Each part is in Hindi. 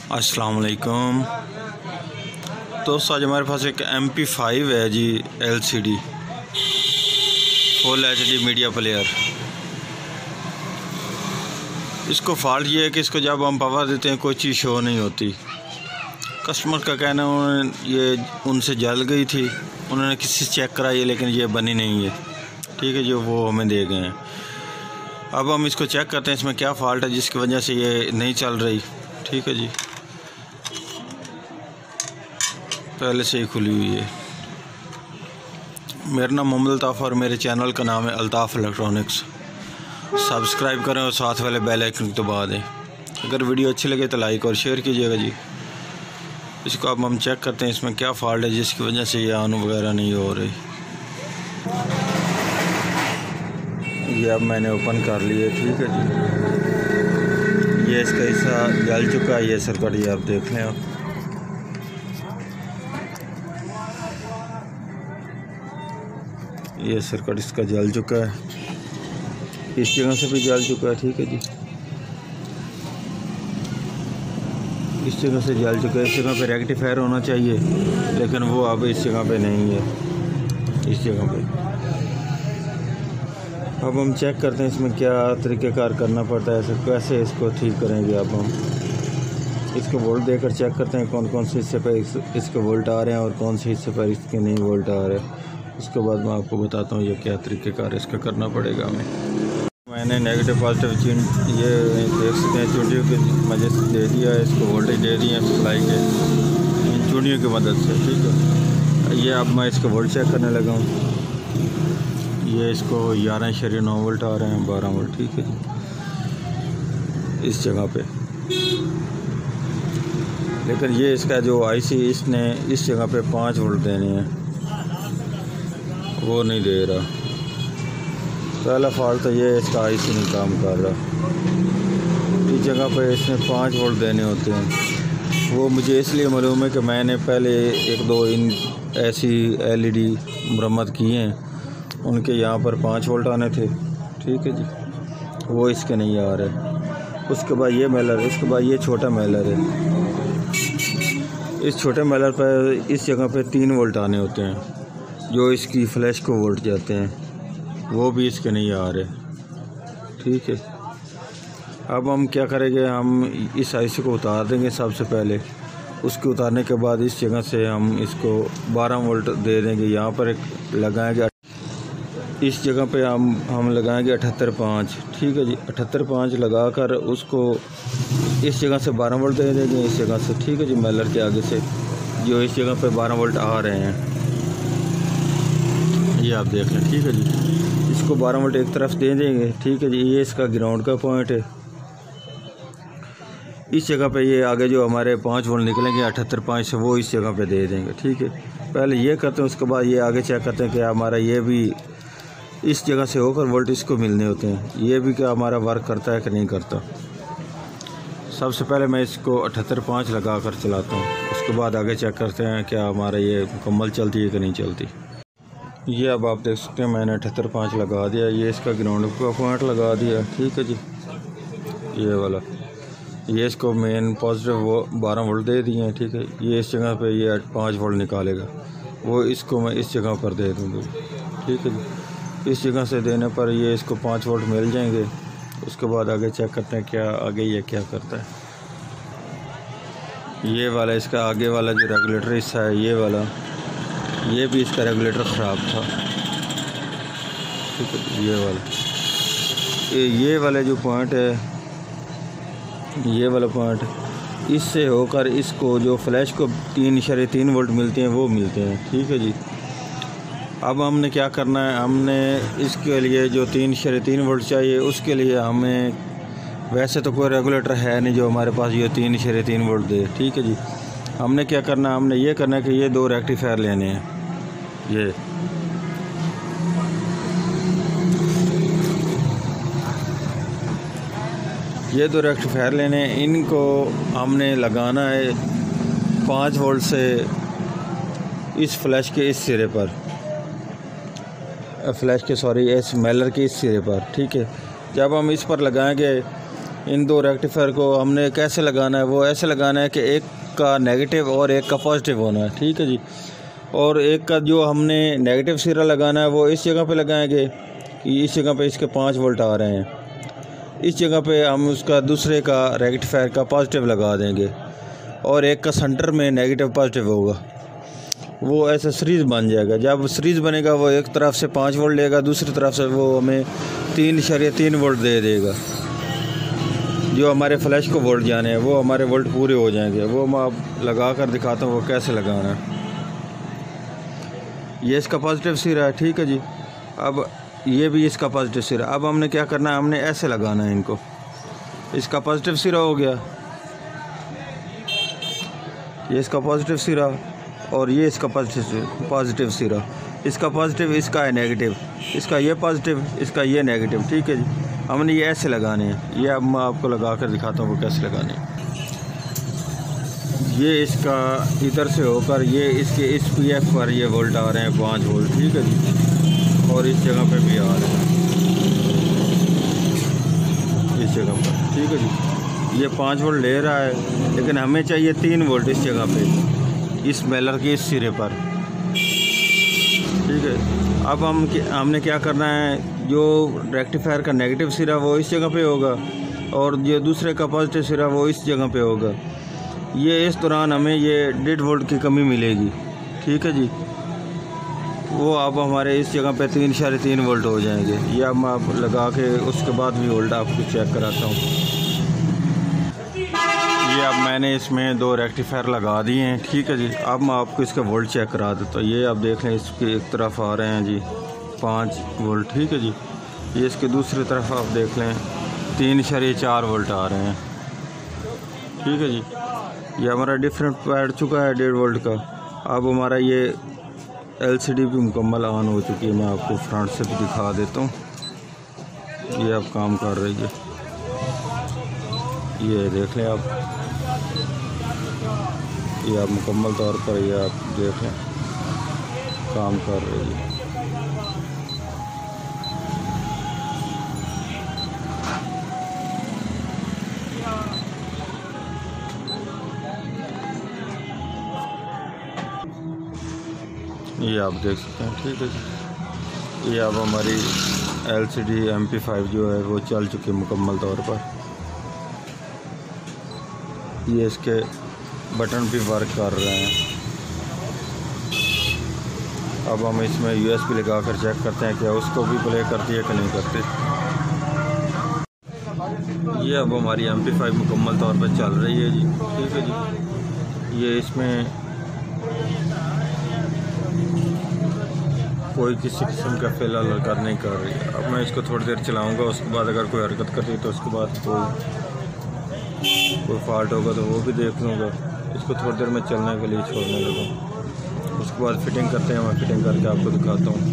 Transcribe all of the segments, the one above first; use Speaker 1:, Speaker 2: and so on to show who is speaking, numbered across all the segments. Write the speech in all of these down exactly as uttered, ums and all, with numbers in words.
Speaker 1: अस्सलाम वालेकुम। तो आज हमारे पास एक एम पी फाइव है जी, L C D full H D media player. इसको फॉल्ट ये है कि इसको जब हम पावर देते हैं कोई चीज़ शो नहीं होती। कस्टमर का कहना है ये उनसे जल गई थी, उन्होंने किसी से चेक कराई लेकिन ये बनी नहीं है। ठीक है, जो वो हमें दे गए हैं। अब हम इसको चेक करते हैं इसमें क्या फॉल्ट है जिसकी वजह से ये नहीं चल रही। ठीक है जी, पहले से ही खुली हुई है। मेरा नाम मोहम्मद अल्ताफ़ और मेरे चैनल का नाम है अल्ताफ़ इलेक्ट्रॉनिक्स। सब्सक्राइब करें और साथ वाले बेल आइकन को दबा दें। अगर वीडियो अच्छी लगे तो लाइक और शेयर कीजिएगा जी। इसको अब हम चेक करते हैं इसमें क्या फॉल्ट है जिसकी वजह से ये ऑन वगैरह नहीं हो रही। ये अब मैंने ओपन कर लिया। ठीक है जी, ये इसका हिस्सा जल चुका है। ये सर्किट ये आप देख लें। आप ये सर्किट इसका जल चुका है, इस जगह से भी जल चुका है। ठीक है जी, इस जगह से जल चुका है। इस जगह पे रेक्टिफायर होना चाहिए लेकिन वो अब इस जगह पे नहीं है, इस जगह पे। अब हम चेक करते हैं इसमें क्या तरीक़ेकार करना पड़ता है, ऐसे कैसे इसको ठीक करेंगे। अब हम इसको वोल्ट देकर चेक करते हैं कौन कौन से हिस्से पर इस, इसके वोल्ट आ रहे हैं और कौन से हिस्से पर इसके नहीं वोल्ट आ रहे हैं। उसके बाद मैं आपको बताता हूँ ये क्या तरीक़ेकार इसका करना पड़ेगा हमें। मैंने नेगेटिव पॉजिटिव चिन ये देख सकते हैं चूड़ियों की मदद से दे दिया है, इसको वोल्टेज दे दिए हैं सप्लाई के इन चूड़ियों की मदद से। ठीक है, ये अब मैं इसका वोल्ट चेक करने लगा हूँ। ये इसको ग्यारह शरीर नौ वोल्ट आ रहे हैं, बारह वोल्ट। ठीक है जी, इस जगह पे। लेकिन ये इसका जो आई सी इसने इस जगह पे पाँच वोल्ट देने हैं, वो नहीं दे रहा। पहला फॉल्ट तो ये इसका आई सी नहीं काम कर रहा। इस जगह पे इसने पाँच वोल्ट देने होते हैं। वो मुझे इसलिए मालूम है कि मैंने पहले एक दो इन ऐसी एल ई डी मरम्मत किए हैं, उनके यहाँ पर पाँच वोल्ट आने थे। ठीक है जी, वो इसके नहीं आ रहे। उसके बाद ये मेलर, इसके बाद ये छोटा मेलर है। इस छोटे मेलर पर इस जगह पे तीन वोल्ट आने होते हैं जो इसकी फ्लैश को वोल्ट जाते हैं, वो भी इसके नहीं आ रहे। ठीक है, अब हम क्या करेंगे, हम इस आईसी को उतार देंगे सबसे पहले। उसके उतारने के बाद इस जगह से हम इसको बारह वोल्ट दे देंगे। यहाँ पर एक लगाएंगे, इस जगह पे हम हम लगाएंगे अठहत्तर पाँच। ठीक है जी, अठहत्तर पाँच लगा कर उसको इस जगह से बारह वोल्ट दे देंगे, इस जगह से। ठीक है जी, मेलर के आगे से जो इस जगह पे बारह वोल्ट आ रहे हैं, ये आप देख लें। ठीक है जी, इसको बारह वोल्ट एक तरफ दे देंगे। ठीक है जी, ये इसका ग्राउंड का पॉइंट है। इस जगह पे ये आगे जो हमारे पाँच वोल्ट निकलेंगे अठहत्तर पाँच से, वो इस जगह पे दे देंगे। ठीक है, पहले ये करते हैं, उसके बाद ये आगे चेक करते हैं कि हमारा ये भी इस जगह से होकर वोल्ट इसको मिलने होते हैं। ये भी क्या हमारा वर्क करता है कि नहीं करता। सबसे पहले मैं इसको अठहत्तर पाँच लगा कर चलाता हूँ, उसके बाद आगे चेक करते हैं क्या हमारा ये मुकम्मल चलती है कि नहीं चलती। ये अब आप देख सकते हैं मैंने अठहत्तर पाँच लगा दिया। ये इसका ग्राउंड का पॉइंट लगा दिया। ठीक है जी, ये वाला, ये इसको मेन पॉजिटिव वो बारह वोल्ट दे दिए हैं। ठीक है, ये इस जगह पे ये पाँच वोल्ट निकालेगा, वो इसको मैं इस जगह पर दे दूँगी। ठीक है जी, इस जगह से देने पर ये इसको पाँच वोल्ट मिल जाएंगे। उसके बाद आगे चेक करते हैं क्या आगे ये क्या करता है। ये वाला इसका आगे वाला जो रेगुलेटर हिस्सा है, ये वाला, ये भी इसका रेगुलेटर ख़राब था। ठीक है, ये वाला ये, ये वाला जो पॉइंट है, ये वाला पॉइंट, इससे होकर इसको जो फ्लैश को तीन इशारे तीन वोल्ट मिलते हैं वो मिलते हैं। ठीक है जी, अब हमने क्या करना है, हमने इसके लिए जो तीन इशारे तीन वोल्ट चाहिए, उसके लिए हमें वैसे तो कोई रेगुलेटर है नहीं जो हमारे पास ये तीन इशारे तीन वोल्ट दे। ठीक है जी, हमने क्या करना है, हमने ये करना है कि ये दो रेक्टिफायर लेने हैं। ये ये दो रेक्टिफायर लेने हैं, इनको हमने लगाना है पाँच वोल्ट से इस फ्लैश के इस सिरे पर, फ्लैश के सॉरी इस मेलर के इस सिरे पर। ठीक है, जब हम इस पर लगाएंगे इन दो रेक्टिफायर को हमने कैसे लगाना है, वो ऐसे लगाना है कि एक का नेगेटिव और एक का पॉजिटिव होना है, ठीक है जी। और एक का जो हमने नेगेटिव सिरा लगाना है वो इस जगह पे लगाएंगे कि इस जगह पे इसके पाँच वोल्ट आ रहे हैं, इस जगह पे हम उसका दूसरे का रेक्टिफायर का पॉजिटिव लगा देंगे और एक का सेंटर में नेगेटिव पॉजिटिव होगा। वो ऐसा सीरीज़ बन जाएगा। जब सीरीज़ बनेगा वो एक तरफ से पाँच वोल्ट लेगा, दूसरी तरफ से वो हमें तीन इशारे तीन वोल्ट दे देगा। जो हमारे फ्लैश को वोल्ट जाने हैं वो हमारे वोल्ट पूरे हो जाएंगे। वो मैं आप लगा कर दिखाता हूँ वो कैसे लगाना है। ये इसका पॉजिटिव सिरा है, ठीक है जी। अब ये भी इसका पॉजिटिव सिरा। अब हमने क्या करना है, हमने ऐसे लगाना है इनको। इसका पॉजिटिव सिरा हो गया, ये इसका पॉजिटिव सिरा और ये इसका पॉजिटिव पॉजिटिव सिरा। इसका पॉजिटिव, इसका है नेगेटिव, इसका ये पॉजिटिव, इसका ये नेगेटिव, ठीक है जी। हमने ये ऐसे लगाने हैं। ये अब मैं आपको लगा कर दिखाता हूँ वो कैसे लगाने हैं। ये इसका इधर से होकर ये इसके इस पी एफ पर ये वोल्ट आ रहे हैं पाँच वोल्ट, ठीक है जी। और इस जगह पे भी आ रहे हैं, इस जगह पर, ठीक है जी। ये पाँच वोल्ट ले रहा है, लेकिन हमें चाहिए तीन वोल्ट इस जगह पे, इस मेलर के इस सिरे पर, ठीक है। अब हम हमने क्या करना है, जो रेक्टिफायर का नेगेटिव सिरा वो इस जगह पे होगा और जो दूसरे का पॉजिटिव सिरा वो इस जगह पे होगा। ये इस दौरान हमें ये डेढ़ वोल्ट की कमी मिलेगी, ठीक है जी। वो अब हमारे इस जगह पे तीन इशारे तीन वोल्ट हो जाएंगे। ये अब मैं आप लगा के उसके बाद भी वोल्ट आपको चेक कराता हूँ। ये अब मैंने इसमें दो रेक्टिफायर लगा दिए हैं, ठीक है जी। अब मैं आपको इसका वोल्ट चेक करा देता हूँ। ये आप देख लें, इसकी एक तरफ आ रहे हैं जी पाँच वोल्ट, ठीक है जी। ये इसके दूसरी तरफ आप देख लें तीन इशारे चार वोल्ट आ रहे हैं, ठीक है जी। ये हमारा डिफरेंट बैठ चुका है डेढ़ वोल्ट का। अब हमारा ये एलसीडी भी मुकम्मल ऑन हो चुकी है। मैं आपको फ्रंट से भी दिखा देता हूँ। ये अब काम कर रही है, ये देख लें आप। ये आप मुकम्मल तौर पर ये आप देख लें काम कर रही है। ये आप देख सकते हैं, ठीक है जी। ये अब हमारी एलसीडी एम पी फाइव जो है वो चल चुकी है मुकम्मल तौर पर। ये इसके बटन भी वर्क कर रहे हैं। अब हम इसमें यूएसबी लगा कर चेक करते हैं क्या उसको भी प्ले करती है कि नहीं करती। ये अब हमारी एम पी फाइव मुकम्मल तौर पर चल रही है जी, ठीक है जी। ये इसमें कोई किसी किस्म का फ़िलहाल हरकत नहीं कर रही है। अब मैं इसको थोड़ी देर चलाऊंगा, उसके बाद अगर कोई हरकत करती है तो उसके बाद कोई कोई फॉल्ट होगा तो वो भी देख लूँगा। इसको थोड़ी देर में चलने के लिए छोड़ने लगा, उसके बाद फिटिंग करते हैं। मैं फिटिंग करके आपको दिखाता हूँ।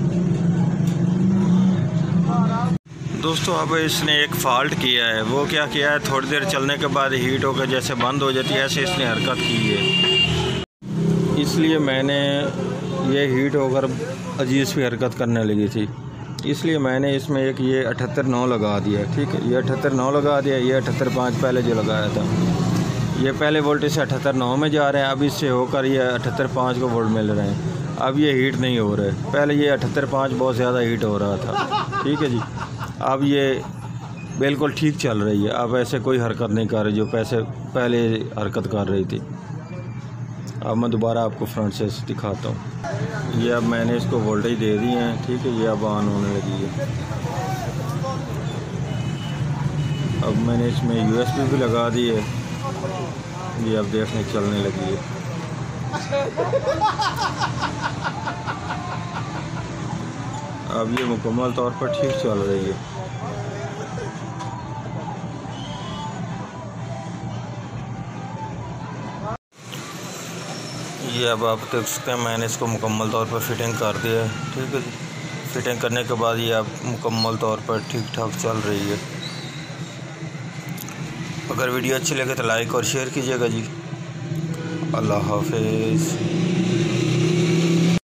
Speaker 1: दोस्तों अब इसने एक फ़ॉल्ट किया है। वो क्या किया है, थोड़ी देर चलने के बाद हीट होकर जैसे बंद हो जाती है ऐसे इसने हरकत की है। इसलिए मैंने ये हीट होकर अजीब सी हरकत करने लगी थी, इसलिए मैंने इसमें एक ये अठहत्तर नौ लगा दिया, ठीक है। ये अठहत्तर नौ लगा दिया। ये अठहत्तर पाँच पहले जो लगाया था, ये पहले वोल्ट से अठहत्तर नौ में जा रहे हैं। अब इससे होकर ये अठहत्तर पाँच को वोल्ट मिल रहे हैं। अब ये हीट नहीं हो रहे। पहले ये अठहत्तर पाँच बहुत ज़्यादा हीट हो रहा था, ठीक है जी। अब ये बिल्कुल ठीक चल रही है। अब ऐसे कोई हरकत नहीं कर रही जो पैसे पहले हरकत कर रही थी। अब मैं दोबारा आपको फ्रंट से दिखाता हूँ। ये अब मैंने इसको वोल्टेज दे दी है, ठीक है। ये अब ऑन होने लगी है। अब मैंने इसमें यूएसबी भी लगा दी है। ये अब देखने चलने लगी है। अब ये मुकम्मल तौर पर ठीक चल रही है। ये अब आप देख सकते हैं मैंने इसको मुकम्मल तौर पर फिटिंग कर दिया है, ठीक है जी। फिटिंग करने के बाद ये अब मुकम्मल तौर पर ठीक ठाक चल रही है। अगर वीडियो अच्छी लगे तो लाइक और शेयर कीजिएगा जी। अल्लाह हाफिज़।